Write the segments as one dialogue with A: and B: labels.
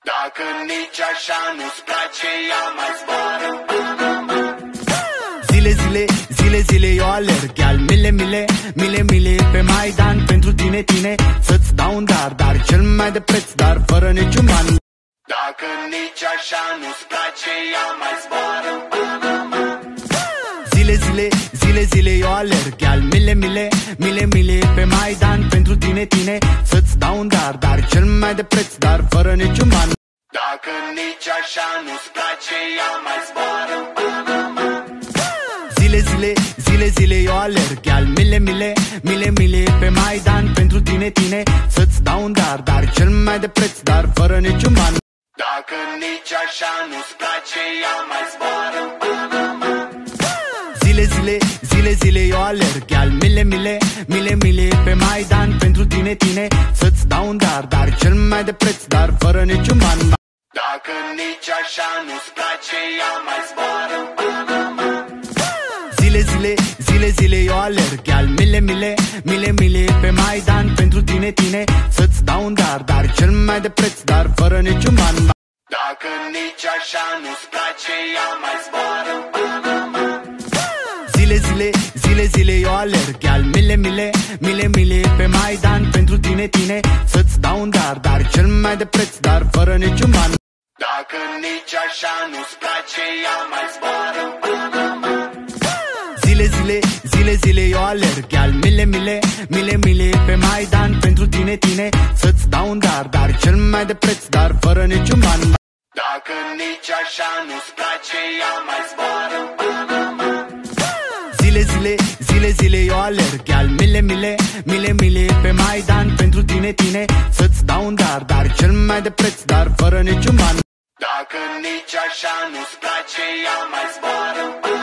A: Dacă nici așa nu-ți place, ea mai zboară.
B: Zile, zile, zile, zile eu alerg, iar mile, mile, mile, mile pe Maidan pentru tine, tine, să-ți dau un dar, dar cel mai de preț, dar fără niciun ban.
A: Dacă nici așa nu-ți place, ea mai zboară.
B: Zile, zile, zile, zile eu alerg, iar mile, mile, mile, mile pe Maidan pentru tine, tine, să-ți dau un dar, dar cel mai de preț, dar fără niciun ban.
A: Dacă nici așa nu-ți place, ea mai zboară.
B: Zile, zile, zile, zile eu alerg, iar mile, mile, mile, mile pe Maidan pentru tine, tine, să-ți dau un dar, dar cel mai de preț, dar fără niciun ban.
A: Dacă nici așa nu-ți place, ea mai zboară.
B: Zile, zile, zile, zile eu alerg, iar mile, mile, mile, mile pe Maidan pentru tine, tine, să-ți dau un dar, dar cel mai de preț, dar fără niciun ban.
A: Dacă nici așa nu-ți place, ea mai zboară.
B: Zile, zile, zile, zile eu alerg, iar mile, mile, mile, mile pe Maidan pentru tine, tine, să-ți dau un dar, dar cel mai de preț, dar fără niciun ban.
A: Dacă nici așa nu-ți place, ea mai zboară.
B: Zile, zile, zile, zile eu alerg, iar mile, mile, mile, mile pe Maidan pentru tine, tine, să-ți dau un dar, dar cel mai de preț, dar fără niciun ban.
A: Dacă nici așa nu-ți place, ea mai zboară.
B: Zile, zile, zile, zile eu alerg, iar mile, mile, mile, mile pe Maidan pentru tine, tine, să-ți dau un dar, dar cel mai de preț, dar fără niciun ban.
A: Dacă nici așa nu-ți place, ea mai zboară.
B: Zile, zile, zile, zile eu alerg, iar mile, mile, mile, mile pe Maidan pentru tine, tine, să-ți dau un dar, dar cel mai de preț, dar fără niciun ban.
A: Dacă nici așa nu-ți place, ea mai zboară.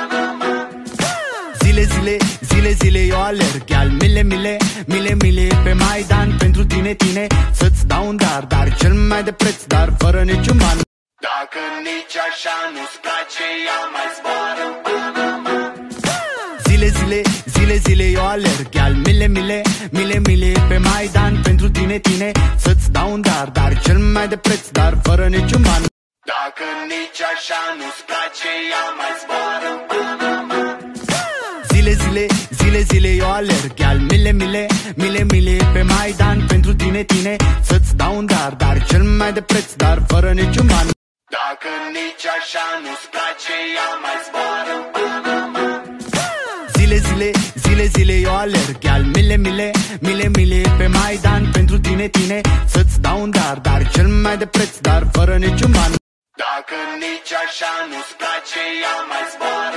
B: Zile, zile, zile, zile eu alerg, iar mile, mile, mile, mile pe Maidan pentru tine, tine, să-ți dau un dar, dar cel mai de preț, dar fără niciun ban.
A: Dacă nici așa nu-ți place, ea mai zboară.
B: Zile, zile, zile, zile eu alerg, iar mile, mile, mile, mile pe Maidan pentru tine, tine, să-ți dau un dar, dar cel mai de preț, dar fără niciun ban.
A: Dacă nici așa nu-ți place, ea mai zboară.
B: Zile, zile, zile, zile eu alerg, iar mile, mile, mile, mile pe Maidan pentru tine, tine, să-ți dau un dar, dar cel mai de preț, dar fără niciun ban.
A: Dacă nici așa nu-ți place, ea mai zboară.
B: Zile, zile, zile, zile eu alerg, iar mile, mile, mile, mile pe Maidan pentru tine, tine, să-ți dau un dar, dar cel mai de preț, dar fără niciun ban.
A: Dacă nici așa nu-ți place, ea mai zboară.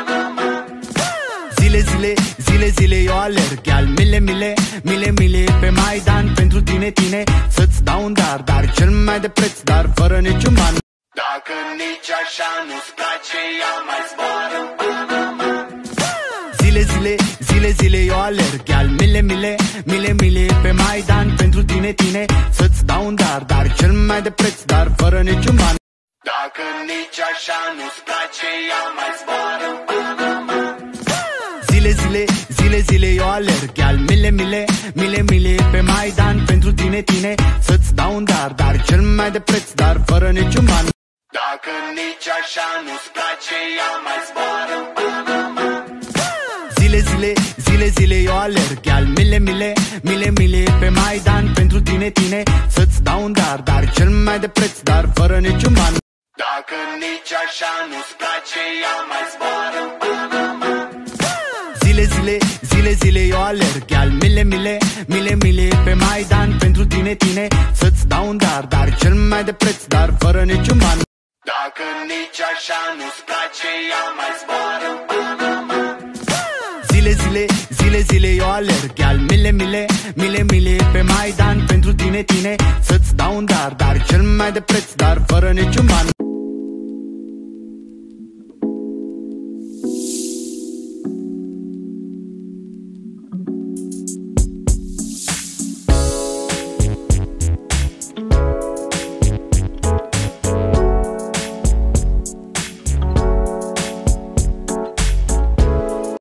B: Zile, zile, zile, zile eu alerg, iar mile, mile, mile, mile pe Maidan pentru tine, tine, să-ți dau un dar, dar cel mai de preț, dar fără niciun ban.
A: Dacă nici așa nu-ți place, ea mai zboară.
B: Zile, zile, zile, zile eu alerg, iar mile, mile, mile, mile pe Maidan pentru tine, tine, să-ți dau un dar, dar cel mai de preț, dar fără niciun ban.
A: Dacă nici așa nu-ți place, ea mai zboară.
B: Zile, zile, zile, zile eu alerg, iar mile, mile, mile, mile pe Maidan pentru tine, tine, să-ți dau un dar, dar cel mai de preț, dar fără niciun ban.
A: Dacă nici așa nu-ți place, ea mai zboară.
B: Zile, zile, zile, zile eu alerg, iar mile, mile, mile, mile pe Maidan pentru tine, tine, să-ți dau un dar, dar cel mai de preț, dar fără niciun ban.
A: Dacă nici așa nu-ți place, ea mai zboară.
B: Zile, zile, zile, zile eu alerg, iar mile, mile, mile, mile pe Maidan pentru tine, tine, să-ți dau un dar, dar cel mai de preț, dar fără niciun ban.
A: Dacă nici așa nu-ți place, ea mai zboară.
B: Zile, zile, zile, zile eu alerg, iar mile, mile, mile, mile pe Maidan pentru tine, tine, să-ți dau un dar, dar cel mai de preț, dar fără niciun ban.